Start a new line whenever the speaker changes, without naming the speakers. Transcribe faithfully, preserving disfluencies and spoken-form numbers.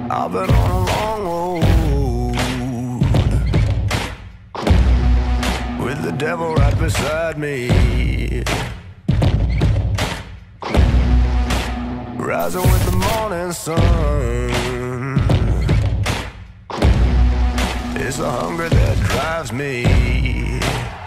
I've been on a long road with the devil right beside me, rising with the morning sun. It's the hunger that drives me.